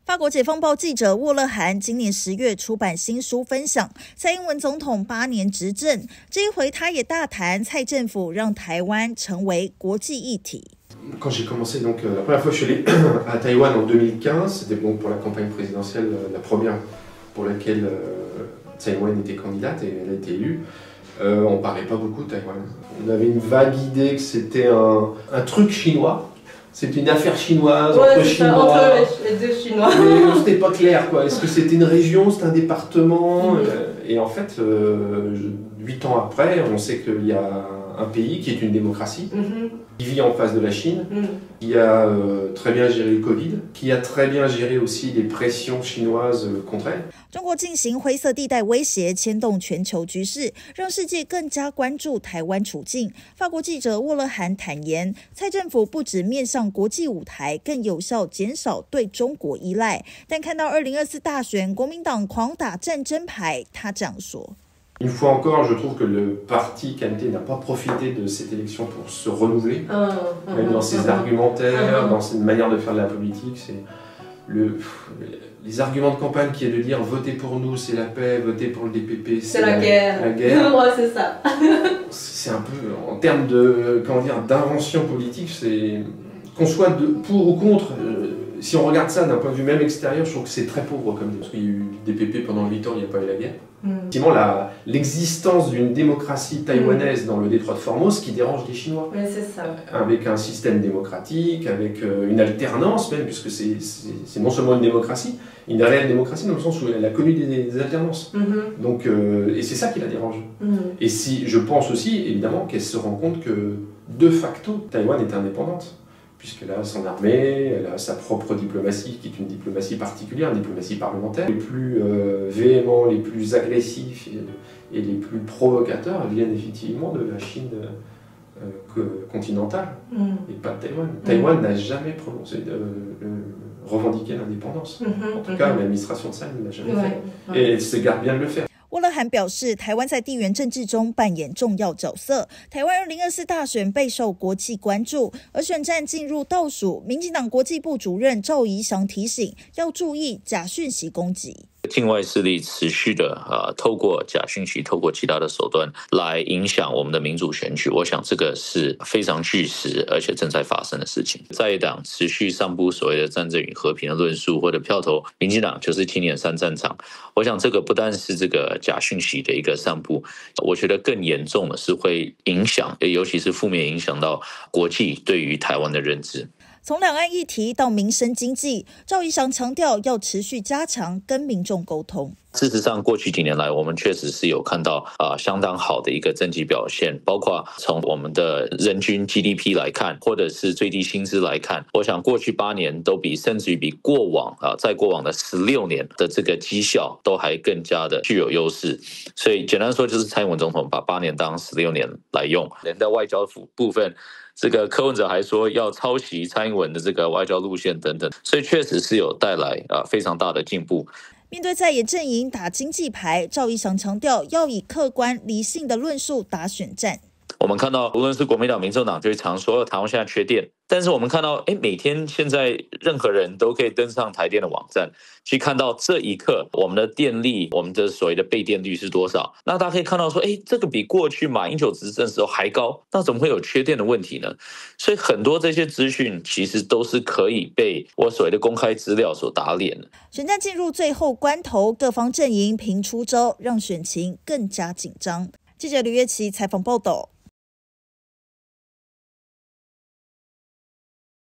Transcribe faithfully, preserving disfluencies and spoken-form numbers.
法国《解放报》记者沃勒罕今年十月出版新书，分享蔡英文总统八年执政，这一回他也大谈蔡政府让台湾成为国际议题。 Quand j'ai commencé, donc la première fois que je suis allé à Taïwan en deux mille quinze, c'était bon pour la campagne présidentielle, la première pour laquelle Tsai Ing-wen était candidate et elle a été élue. Euh, on parlait pas beaucoup de Taïwan. On avait une vague idée que c'était un, un truc chinois. C'était une affaire chinoise, ouais, entre Chinois. Entre les deux Chinois. Mais c'était pas clair, quoi. Est-ce que c'était une région, c'était un département? mmh. Et en fait, huit euh, ans après, on sait qu'il y a un pays qui est une démocratie, mmh. qui vit en face de la Chine, mmh. qui a euh, très bien géré le Covid, qui a très bien géré aussi les pressions chinoises contre elle. 中国进行灰色地带威胁，牵动全球局势，让世界更加关注台湾处境。法国记者沃勒罕坦言，蔡政府不只面向国际舞台，更有效减少对中国依赖。但看到二零二四大选，国民党狂打战争牌，他这样说。 Une fois encore, je trouve que le parti K M T n'a pas profité de cette élection pour se renouveler, euh, même euh, dans ses euh, argumentaires, euh, dans ses manières de faire de la politique. C'est le, les arguments de campagne qui est de dire votez pour nous, c'est la paix, votez pour le D P P, c'est la, la guerre. La guerre. Ouais, c'est ça. C'est un peu, en termes de, comment dire, d'invention politique, c'est qu'on soit de, pour ou contre. Euh, si on regarde ça d'un point de vue même extérieur, je trouve que c'est très pauvre comme parce qu'il y a eu D P P pendant huit ans, il n'y a pas eu la guerre. Effectivement, mm. l'existence d'une démocratie taïwanaise mm. dans le détroit de Formose qui dérange les Chinois. Mais c'est ça. Avec un système démocratique, avec euh, une alternance même, puisque c'est non seulement une démocratie, une réelle démocratie dans le sens où elle a connu des, des alternances. Mm-hmm. Donc, euh, et c'est ça qui la dérange. Mm. Et si, je pense aussi, évidemment, qu'elle se rend compte que, de facto, Taïwan est indépendante. Puisqu'elle a son armée, elle a sa propre diplomatie, qui est une diplomatie particulière, une diplomatie parlementaire. Les plus euh, véhéments, les plus agressifs et, et les plus provocateurs viennent effectivement de la Chine euh, continentale, mm. et pas de Taïwan. Mm. Taïwan n'a jamais prononcé de, de revendiquer l'indépendance. Mm-hmm, en tout mm-hmm. cas, l'administration de ça ne l'a jamais ouais, fait. Ouais. Et elle se garde bien de le faire. 沃勒罕表示，台湾在地缘政治中扮演重要角色。台湾二零二四大选备受国际关注，而选战进入倒数，民进党国际部主任赵怡翔提醒，要注意假讯息攻击。 境外势力持续的呃，透过假讯息，透过其他的手段来影响我们的民主选举，我想这个是非常具实而且正在发生的事情。在野党持续散布所谓的战争与和平的论述，或者票投民进党就是青年三战场，我想这个不但是这个假讯息的一个散布，我觉得更严重的是会影响，尤其是负面影响到国际对于台湾的认知。 从两岸议题到民生经济，赵怡翔强调要持续加强跟民众沟通。 事实上，过去几年来，我们确实是有看到啊、呃、相当好的一个政绩表现，包括从我们的人均 G D P 来看，或者是最低薪资来看，我想过去八年都比甚至于比过往啊在过往的十六年的这个绩效都还更加的具有优势。所以简单说，就是蔡英文总统把八年当十六年来用，连在外交部分。这个柯文哲还说要抄袭蔡英文的这个外交路线等等，所以确实是有带来啊非常大的进步。 面对在野阵营打经济牌，赵怡翔强调要以客观理性的论述打选战。 我们看到，无论是国民党、民众党，就常说台湾现在缺电，但是我们看到，哎，每天现在任何人都可以登上台电的网站，去看到这一刻我们的电力，我们的所谓的备电率是多少。那大家可以看到说，哎，这个比过去马英九执政的时候还高，那怎么会有缺电的问题呢？所以很多这些资讯其实都是可以被我所谓的公开资料所打脸的。 选战进入最后关头，各方阵营频出招，让选情更加紧张。记者吕月琪采访报道。